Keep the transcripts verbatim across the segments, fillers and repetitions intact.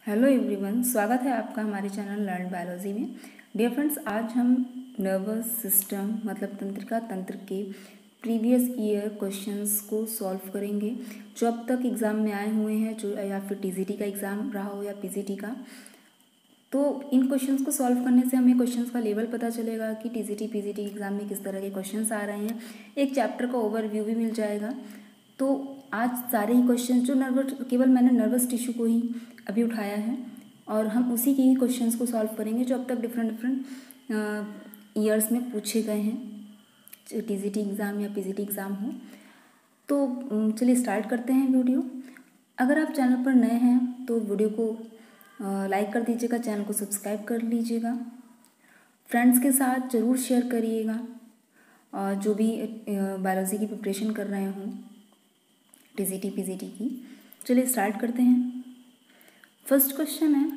Hello everyone, स्वागत है आपका हमारे चैनल लर्न बायोलॉजी में। डियर फ्रेंड्स, आज हम नर्वस सिस्टम मतलब तंत्रिका तंत्र के प्रीवियस ईयर क्वेश्चंस को सॉल्व करेंगे जो अब तक एग्ज़ाम में आए हुए हैं, जो या फिर टीजीटी का एग्ज़ाम रहा हो या पीजीटी का। तो इन क्वेश्चंस को सॉल्व करने से हमें क्वेश्चंस का लेवल पता चलेगा कि टीजीटी पीजीटी एग्ज़ाम में किस तरह के क्वेश्चंस आ रहे हैं। एक चैप्टर का ओवरव्यू भी मिल जाएगा। तो आज सारे ही क्वेश्चन जो नर्वस केवल मैंने नर्वस टिश्यू को ही अभी उठाया है और हम उसी के ही क्वेश्चंस को सॉल्व करेंगे जो अब तक डिफरेंट डिफरेंट ईयर्स में पूछे गए हैं, टीजीटी एग्ज़ाम या पीजीटी एग्ज़ाम हो। तो चलिए स्टार्ट करते हैं वीडियो। अगर आप चैनल पर नए हैं तो वीडियो को लाइक कर दीजिएगा, चैनल को सब्सक्राइब कर लीजिएगा, फ्रेंड्स के साथ ज़रूर शेयर करिएगा और जो भी बायोलॉजी की प्रिपरेशन कर रहे हों टीजीटी पीजीटी की। चलिए स्टार्ट करते हैं। फर्स्ट क्वेश्चन है,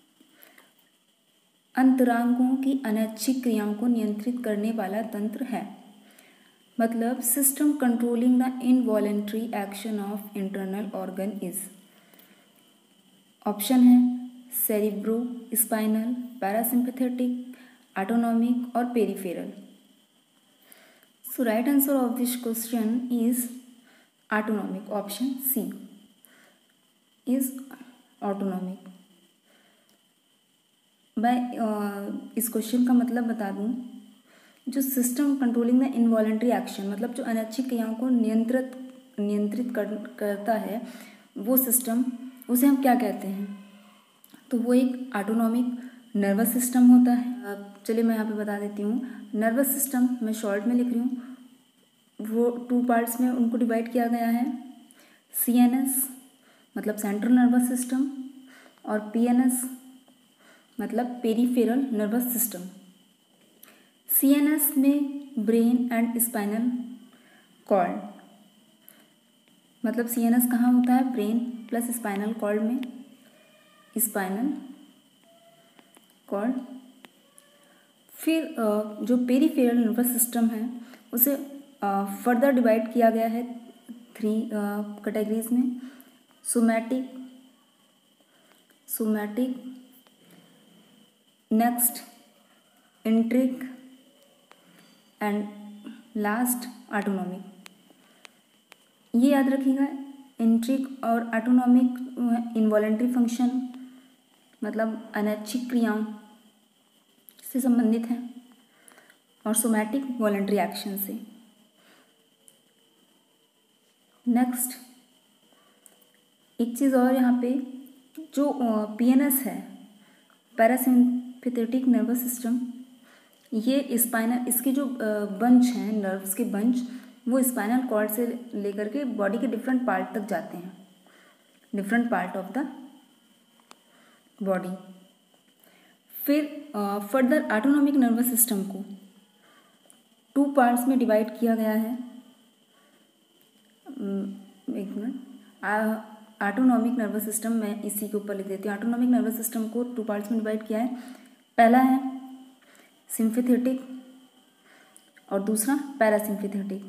अंतरांगों की अनैच्छिक क्रियाओं को नियंत्रित करने वाला तंत्र है, मतलब system controlling the involuntary action of internal organ is. Option है सेरिब्रो स्पाइनल, पैरासिम्पैथेटिक, ऑटोनॉमिक और peripheral. So right answer of this question is autonomic. Option C is autonomic. मैं इस क्वेश्चन का मतलब बता दूं, जो system controlling the involuntary action मतलब जो अनैच्छिक क्रियाओं को नियंत्रित नियंत्रित कर, करता है वो सिस्टम, उसे हम क्या कहते हैं? तो वो एक ऑटोनॉमिक नर्वस सिस्टम होता है। चलिए मैं यहाँ पे बता देती हूँ। नर्वस सिस्टम मैं शॉर्ट में लिख रही हूँ, वो टू पार्ट्स में उनको डिवाइड किया गया है। सी एन एस मतलब सेंट्रल नर्वस सिस्टम और पी एन एस मतलब peripheral nervous system. C N S में ब्रेन एंड स्पाइनल कॉर्ड, मतलब सी एन एस कहाँ होता है? ब्रेन प्लस स्पाइनल कॉर्ड में, स्पाइनल कॉर्ड। फिर जो पेरिफेरल नर्वस सिस्टम है उसे फर्दर डिवाइड किया गया है थ्री कैटेगरीज में, somatic somatic next enteric and last autonomic. ये याद रखिएगा, इंट्रिक और ऑटोनॉमिक इनवॉलेंट्री फंक्शन मतलब अनैच्छिक क्रियाओं से संबंधित हैं और सोमैटिक वॉलेंट्री एक्शन से। नेक्स्ट एक चीज़ और, यहाँ पे जो पी एन एस है पैरासिम्पैथेटिक नर्वस सिस्टम, ये स्पाइनल, इसके जो बंच हैं नर्व्स के बंच, वो स्पाइनल कॉर्ड से लेकर के बॉडी के डिफरेंट पार्ट तक जाते हैं, different part of the body. फिर फर्दर ऑटोनॉमिक नर्वस सिस्टम को टू पार्ट्स में डिवाइड किया गया है। एक मिनट, ऑटोनॉमिक नर्वस सिस्टम मैं इसी के ऊपर लिख देती हूँ। ऑटोनॉमिक नर्वस सिस्टम को टू पार्ट्स में डिवाइड किया है। पहला है सिम्पैथेटिक और दूसरा पैरासिम्पैथेटिक।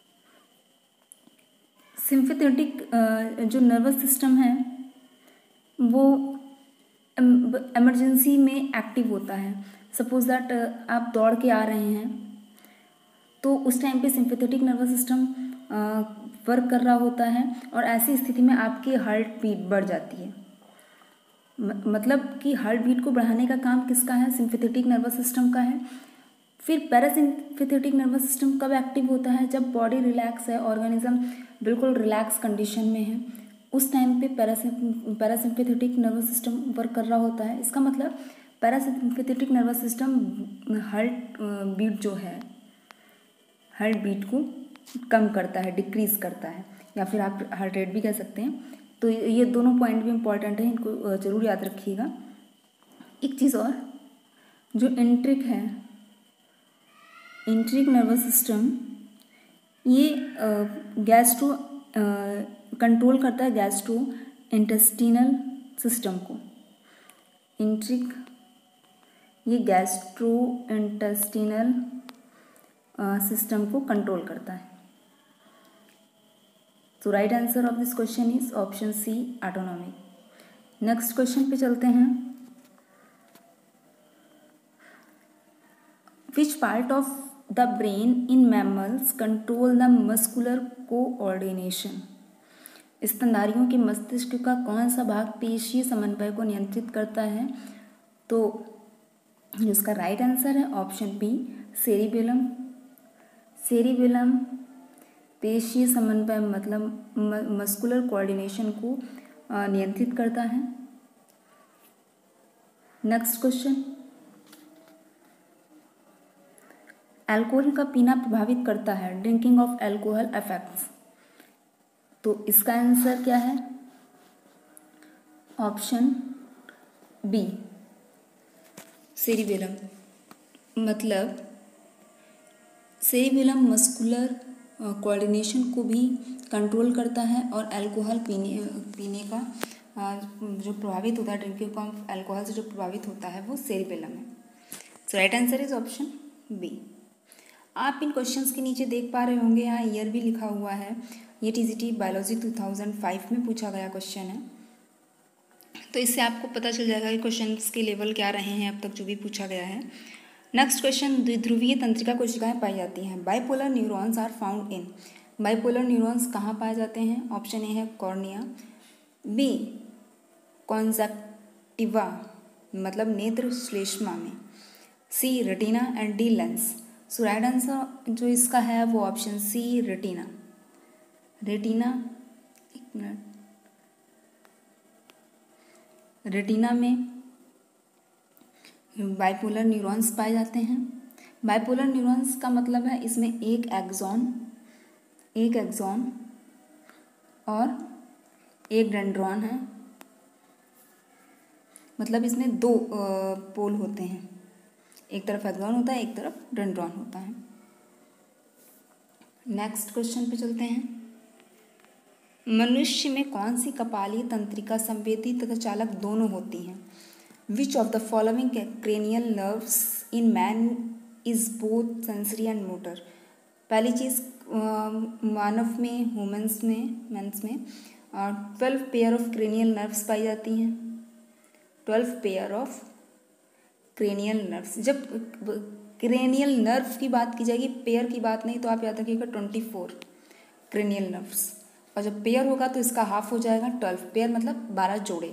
सिम्पैथेटिक जो नर्वस सिस्टम है वो इमरजेंसी में एक्टिव होता है। सपोज दैट आप दौड़ के आ रहे हैं तो उस टाइम पे सिम्पैथेटिक नर्वस सिस्टम वर्क कर रहा होता है और ऐसी स्थिति में आपकी हार्ट बीट बढ़ जाती है। मतलब कि हार्ट बीट को बढ़ाने का काम किसका है? सिम्पैथेटिक नर्वस सिस्टम का है। फिर पैरासिम्पैथेटिक नर्वस सिस्टम कब एक्टिव होता है? जब बॉडी रिलैक्स है, ऑर्गेनिज्म बिल्कुल रिलैक्स कंडीशन में है, उस टाइम पे पैरासिम्पैथेटिक नर्वस सिस्टम वर्क कर रहा होता है। इसका मतलब parasympathetic nervous system heart beat जो है, हार्ट बीट को कम करता है, डिक्रीज करता है, या फिर आप हार्ट रेट भी कह सकते हैं। तो ये दोनों पॉइंट भी इम्पॉर्टेंट है, इनको ज़रूर याद रखिएगा। एक चीज़ और, जो इंट्रिक है, इंट्रिक नर्वस सिस्टम, ये गैस्ट्रो कंट्रोल करता है गैस्ट्रो इंटेस्टिनल सिस्टम को। इंट्रिक ये गैस्ट्रो इंटेस्टिनल सिस्टम को कंट्रोल करता है। तो right answer of this question is option C, autonomic. Next question पे चलते हैं। Which part of the brain in mammals control the muscular coordination? स्तनधारियों के मस्तिष्क का कौन सा भाग पेशीय समन्वय को नियंत्रित करता है? तो जिसका राइट आंसर है ऑप्शन बी, सेरिबेलम। सेरिबेलम पेशीय समन्वय मतलब मस्कुलर कोऑर्डिनेशन को नियंत्रित करता है। नेक्स्ट क्वेश्चन, अल्कोहल का पीना प्रभावित करता है? Drinking of alcohol affects. तो इसका आंसर क्या है? Option B, cerebellum. मतलब सेरिबेलम मस्कुलर कोऑर्डिनेशन को भी कंट्रोल करता है और अल्कोहल पीने पीने का जो प्रभावित होता है, ड्रिंकिंग ऑफ अल्कोहल से जो प्रभावित होता है वो सेरिबेलम है। So right answer is option B. आप इन क्वेश्चंस के नीचे देख पा रहे होंगे, यहाँ ईयर भी लिखा हुआ है। ये टीजीटी बायोलॉजी दो हज़ार पाँच में पूछा गया क्वेश्चन है, तो इससे आपको पता चल जाएगा कि क्वेश्चंस के लेवल क्या रहे हैं अब तक जो भी पूछा गया है। नेक्स्ट क्वेश्चन, द्विध्रुवीय तंत्रिका कोशिकाएं पाई जाती हैं? Bipolar neurons are found in. Bipolar neurons कहाँ पाए जाते हैं? ऑप्शन ए है कॉर्निया, बी कॉन्जक्टिवा मतलब नेत्र श्लेष्मा में, C retina and D lens. So right answer जो इसका है वो ऑप्शन सी, रेटिना। रेटिना एक मिनट रेटिना में बाइपोलर न्यूरॉन्स पाए जाते हैं। बाइपोलर न्यूरॉन्स का मतलब है इसमें एक एक्सॉन एक एक्सॉन और एक डेंड्रॉन है, मतलब इसमें दो पोल होते हैं, एक तरफ एक्सॉन होता है, एक तरफ डेंड्रॉन होता है। नेक्स्ट क्वेश्चन पे चलते हैं। मनुष्य में कौन सी कपालीय तंत्रिका संवेदी तथा चालक दोनों होती हैं? Which of the following cranial nerves in man is both sensory and motor? पहली चीज़, मानव में, ह्यूमंस में, मेंस में twelve pair of cranial nerves पाई जाती हैं। Twelve pair of cranial nerves. जब क्रेनियल नर्व की बात की जाएगी, पेयर की बात नहीं, तो आप याद रखिएगा ट्वेंटी फोर क्रेनियल नर्व्स, और जब पेयर होगा तो इसका हाफ हो जाएगा ट्वेल्व। पेयर मतलब बारह जोड़े।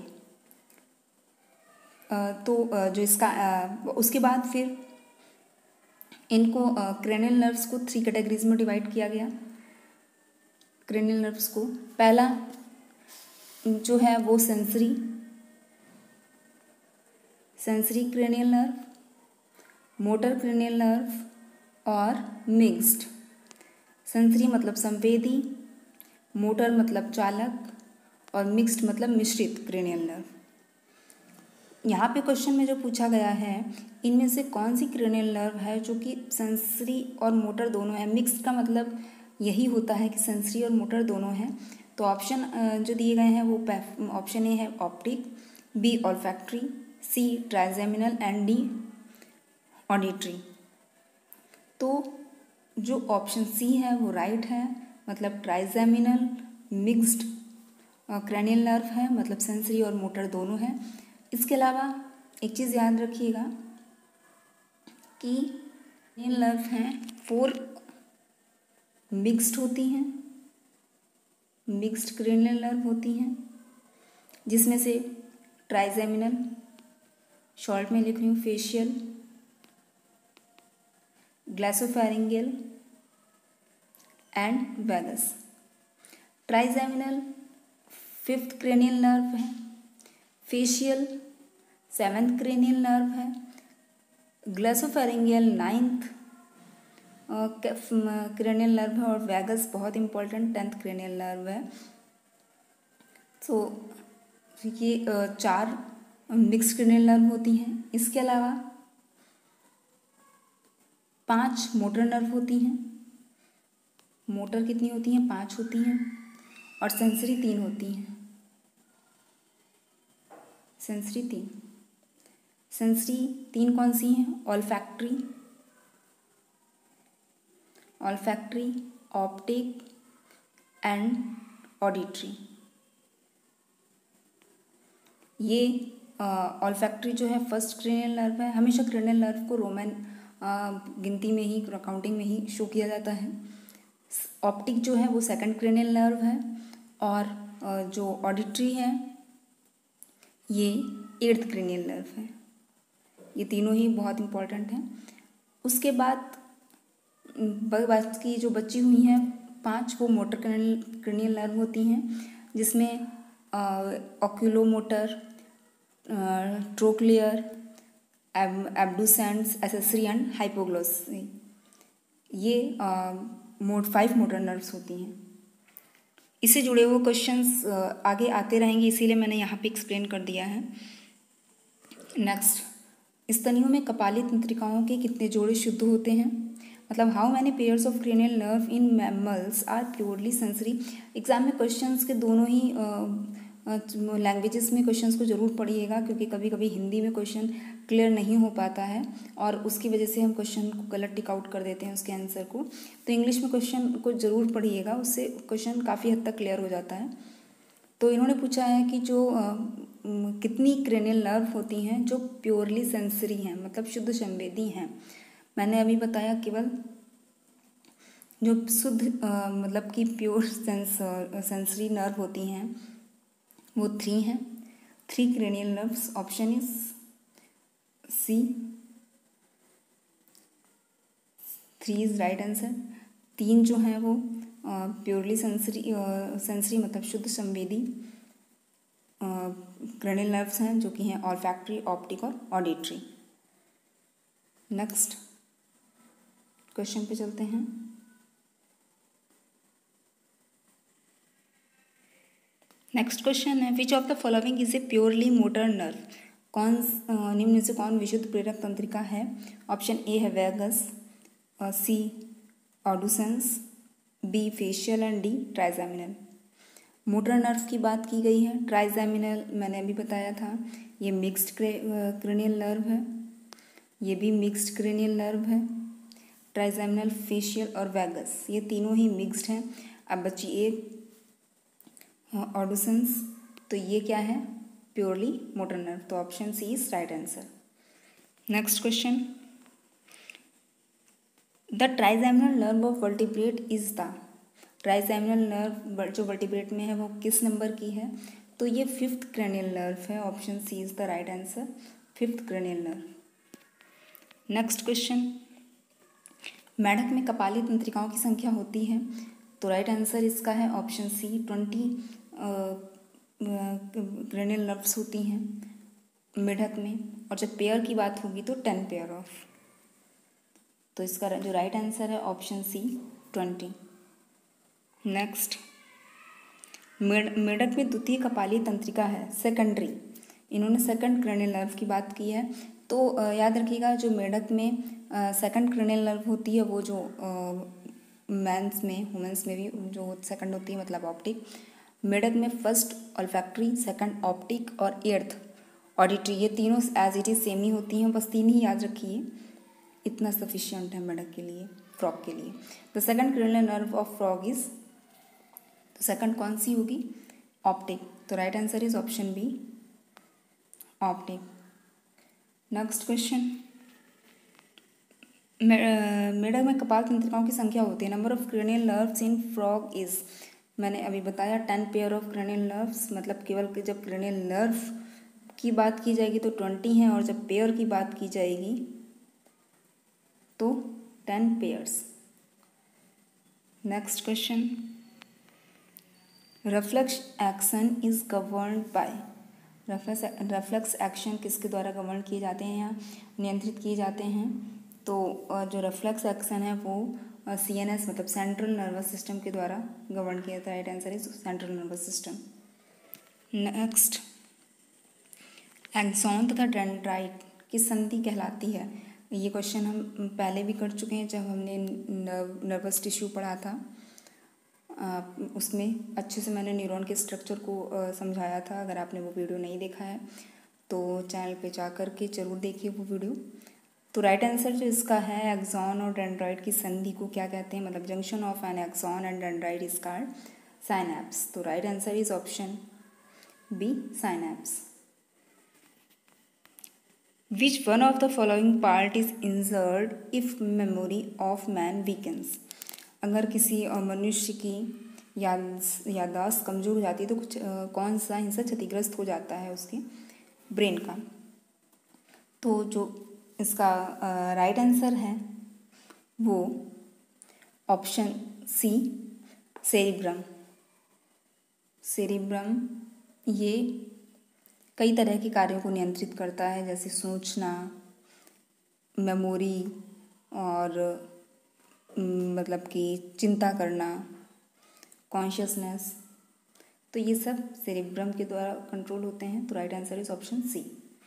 तो जो इसका उसके बाद फिर इनको क्रेनियल नर्व्स को थ्री कैटेगरीज में डिवाइड किया गया। क्रेनियल नर्व्स को पहला जो है वो sensory sensory cranial nerve, motor cranial nerve और मिक्स्ड। सेंसरी मतलब संवेदी, मोटर मतलब चालक और मिक्स्ड मतलब मिश्रित क्रेनियल नर्व। यहाँ पे क्वेश्चन में जो पूछा गया है, इनमें से कौन सी क्रेनियल नर्व है जो कि सेंसरी और मोटर दोनों है? मिक्स्ड का मतलब यही होता है कि सेंसरी और मोटर दोनों हैं। तो ऑप्शन जो दिए गए हैं वो ऑप्शन ए है optic, B olfactory, C trigeminal and D auditory. तो जो ऑप्शन सी है वो राइट है, मतलब ट्राइजेमिनल मिक्स्ड क्रेनियल नर्व है, मतलब सेंसरी और मोटर दोनों हैं। इसके अलावा एक चीज़ याद रखिएगा कि क्रेनियल नर्व हैं फोर मिक्स्ड होती हैं, मिक्स्ड क्रेनियल नर्व होती हैं, जिसमें से ट्राइजेमिनल, शॉर्ट में लिख रही हूँ facial, glossopharyngeal and vagus. Trigeminal fifth cranial nerve है, फेशियल सेवेंथ क्रेनियल नर्व है, ग्लैसोफैरिंगियल नाइन्थ क्रेनियल नर्व है और वैगस बहुत इंपॉर्टेंट टेंथ क्रेनियल नर्व है। तो ये चार मिक्स क्रेनियल नर्व होती हैं। इसके अलावा पांच मोटर नर्व होती हैं। मोटर कितनी होती हैं? पांच होती हैं। और सेंसरी तीन होती हैं। सेंसरी तीन सेंसरी तीन कौन सी हैं? Olfactory olfactory optic and auditory. ये ऑल्फैक्टरी जो है फर्स्ट क्रेनियल नर्व है। हमेशा क्रेनियल नर्व को रोमन गिनती में ही, काउंटिंग में ही शो किया जाता है। ऑप्टिक जो है वो सेकंड क्रेनियल नर्व है, और जो ऑडिटरी है ये एट्थ क्रेनियल नर्व है। ये तीनों ही बहुत इंपॉर्टेंट हैं। उसके बाद बात की जो बची हुई हैं पांच, वो मोटर क्रेनियल नर्व होती हैं, जिसमें oculomotor, trochlear, abducens, accessory and hypoglossal, ये मोड फाइव मोटर नर्व्स होती हैं। इससे जुड़े हुए क्वेश्चंस आगे आते रहेंगे, इसीलिए मैंने यहाँ पे एक्सप्लेन कर दिया है। नेक्स्ट, स्तनियों में कपाली तंत्रिकाओं के कितने जोड़े शुद्ध होते हैं, मतलब how many pairs of cranial nerve in mammals are purely sensory. Exam में क्वेश्चंस के दोनों ही लैंग्वेजेस में क्वेश्चंस को ज़रूर पढ़िएगा, क्योंकि कभी कभी हिंदी में क्वेश्चन क्लियर नहीं हो पाता है और उसकी वजह से हम क्वेश्चन को गलत टिक आउट कर देते हैं उसके आंसर को। तो इंग्लिश में क्वेश्चन को ज़रूर पढ़िएगा, उससे क्वेश्चन काफ़ी हद तक क्लियर हो जाता है। तो इन्होंने पूछा है कि जो आ, कितनी क्रेनियल नर्व होती हैं जो प्योरली सेंसरी हैं, मतलब शुद्ध संवेदी हैं। मैंने अभी बताया केवल जो शुद्ध मतलब कि प्योर सेंस सेंसरी नर्व होती हैं वो थ्री हैं, three cranial nerves. Option is C, three is right answer. तीन जो हैं वो प्योरली सेंसरी सेंसरी मतलब शुद्ध संवेदी क्रेनियल नर्व्स हैं, जो कि हैं ऑल्फैक्टरी, ऑप्टिक और ऑडिटरी। नेक्स्ट क्वेश्चन पे चलते हैं। नेक्स्ट क्वेश्चन है, which of the following is a purely motor nerve. कौन निम्न में से कौन विशुद्ध प्रेरक तंत्रिका है। ऑप्शन ए है vagus, C abducens, B facial and D trigeminal. Motor nerve की बात की गई है। ट्राइजेमिनल मैंने अभी बताया था, ये मिक्स्ड क्रेनियल नर्व है, ये भी मिक्स्ड क्रेनियल नर्व है। ट्राइजेमिनल, फेशियल और वेगस ये तीनों ही मिक्स्ड हैं। अब बची एक ऑडुसेंस, तो ये क्या है, प्योरली मोटर नर्व। तो option C is right answer. Next question, the trigeminal nerve of vertebrate is the. Trigeminal nerve जो वर्टिब्रेट में है वो किस नंबर की है, तो ये फिफ्थ क्रेनियल नर्व है। Option C is the right answer, fifth cranial nerve. Next question, मेढक में कपाली तंत्रिकाओं की संख्या होती है, तो राइट आंसर इसका है option C, twenty cranial nerves होती हैं मेढक में, और जब पेयर की बात होगी तो टेन पेयर ऑफ। तो इसका जो राइट आंसर है ऑप्शन सी, ट्वेंटी। नेक्स्ट, मेढक में द्वितीय कपाली तंत्रिका है, सेकेंडरी। इन्होंने सेकंड क्रेनियल नर्व की बात की है। तो याद रखिएगा, जो मेढक में सेकंड क्रेनियल नर्व होती है वो जो मैंस में, वुमेंस में भी जो सेकंड होती है मतलब ऑप्टिक। मेढक में फर्स्ट ऑल्फैक्टरी, सेकंड ऑप्टिक और एट्थ ऑडिटरी, ये तीनों एज इट इज सेम ही होती हैं, बस तीन ही याद रखिए, इतना सफिशिएंट है मेढक के लिए, फ्रॉग के लिए। The second cranial nerve of frog is, तो सेकंड कौन सी होगी, ऑप्टिक। तो right answer is option B, optic. Next question, मेढक में कपाल तंत्रिकाओं की संख्या होती है, number of cranial nerves in frog is. मैंने अभी बताया ten pair of cranial nerves, मतलब केवल जब क्रेनियल नर्व की बात की जाएगी तो ट्वेंटी हैं, और जब पेयर की बात की जाएगी तो ten pairs. Next question, reflex action is governed by. Reflex action किसके द्वारा गवर्न किए जाते हैं या नियंत्रित किए जाते हैं, तो जो रिफ्लेक्स एक्शन है वो सी एन एस मतलब सेंट्रल नर्वस सिस्टम के द्वारा गवर्न किया जाता है। Right answer is central nervous system. Next, axon तथा डेंड्राइट की संधि कहलाती है। ये क्वेश्चन हम पहले भी कर चुके हैं जब हमने नर्वस टिश्यू पढ़ा था, आ, उसमें अच्छे से मैंने न्यूरॉन के स्ट्रक्चर को आ, समझाया था। अगर आपने वो वीडियो नहीं देखा है तो चैनल पे जा कर के जरूर देखिए वो वीडियो। तो राइट आंसर जो इसका है, एक्सॉन और डेंड्राइट की संधि को क्या कहते हैं, मतलब junction of an axon and dendrite is called synapse. तो right answer is option B, synapse. Which one of the following part is injured if memory of man weakens. अगर किसी मनुष्य की याद याददाश्त कमज़ोर हो जाती है तो कुछ आ, कौन सा हिस्सा क्षतिग्रस्त हो जाता है उसके ब्रेन का। तो जो इसका राइट आंसर है वो ऑप्शन सी सेरिब्रम। सेरिब्रम ये कई तरह के कार्यों को नियंत्रित करता है, जैसे सोचना, मेमोरी और मतलब कि चिंता करना, कॉन्शियसनेस। तो ये सब सेरिब्रम के द्वारा कंट्रोल होते हैं। तो right answer is option C.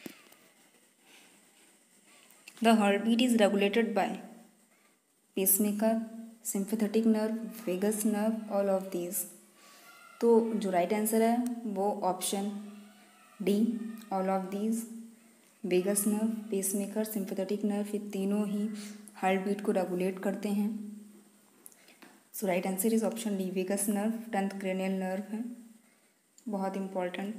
The heart beat is regulated by pacemaker, sympathetic nerve, vagus nerve, all of these. तो जो राइट आंसर है वो option D, all of these. Vagus nerve, pacemaker, sympathetic nerve, ये तीनों ही heart beat को regulate करते हैं। So right answer is option D, vagus nerve tenth cranial nerve है, बहुत important.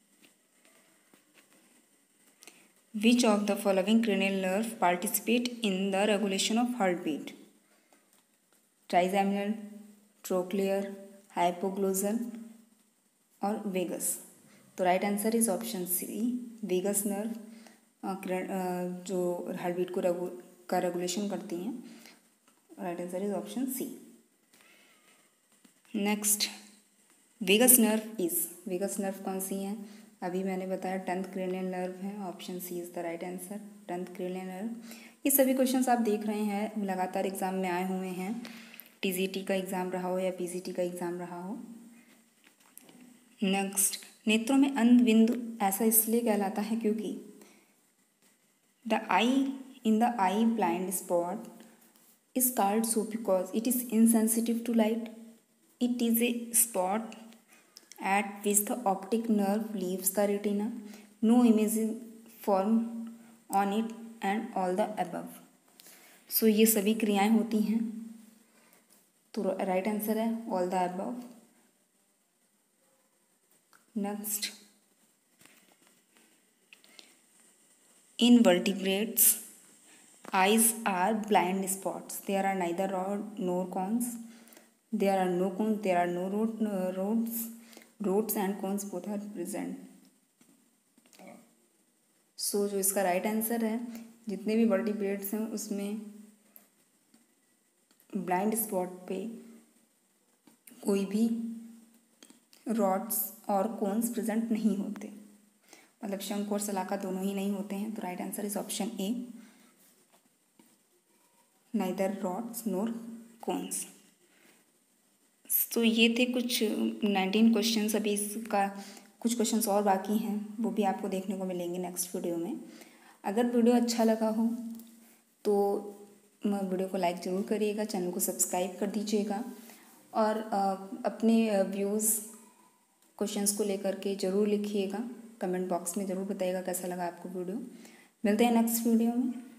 Which of the following cranial nerve participate in the regulation of heart beat? Trigeminal, trochlear, hypoglossal और vagus. तो right answer is option C, vagus nerve जो heart beat को रेगु का regulation करती हैं। Right answer is option C. Next, vagus nerve is, vagus nerve कौन सी है? अभी मैंने बताया टेंथ क्रेनियल नर्व है, option C is the right answer, tenth cranial nerve. ये सभी क्वेश्चंस आप देख रहे हैं लगातार एग्जाम में आए हुए हैं, टीजीटी का एग्ज़ाम रहा हो या पीजीटी का एग्ज़ाम रहा हो। नेक्स्ट, नेत्रों में अंध बिंदु ऐसा इसलिए कहलाता है क्योंकि the eye in the eye blind spot is called so because it is insensitive to light. It is a spot at which the optic nerve leaves the retina. No image is formed on it and all the above. So ये सभी क्रियाएं होती हैं। तो right answer है all the above. Next, in vertebrates, eyes are blind spots. There are neither rod nor cones. There are no cones. There are no rod, uh, rods. Rods and cones both are present. So जो इसका right answer है, जितने भी vertebrates हैं उसमें blind spot पे कोई भी रॉड्स और कोन्स प्रेजेंट नहीं होते, मतलब शंकु और सलाका दोनों ही नहीं होते हैं। तो right answer is option A, neither rods nor cones. तो ये थे कुछ नाइनटीन क्वेश्चंस। अभी इसका कुछ क्वेश्चंस और बाकी हैं, वो भी आपको देखने को मिलेंगे नेक्स्ट वीडियो में। अगर वीडियो अच्छा लगा हो तो वीडियो को लाइक ज़रूर करिएगा, चैनल को सब्सक्राइब कर दीजिएगा और अपने व्यूज़ क्वेश्चंस को लेकर के ज़रूर लिखिएगा, कमेंट बॉक्स में ज़रूर बताइएगा कैसा लगा आपको वीडियो। मिलते हैं नेक्स्ट वीडियो में।